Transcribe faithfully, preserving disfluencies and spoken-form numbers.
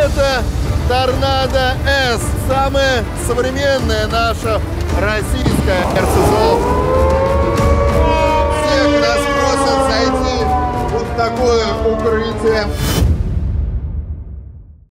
Это Торнадо С, самая современная наша российская эр эс зэ о. Всех нас просят зайти вот в такое укрытие.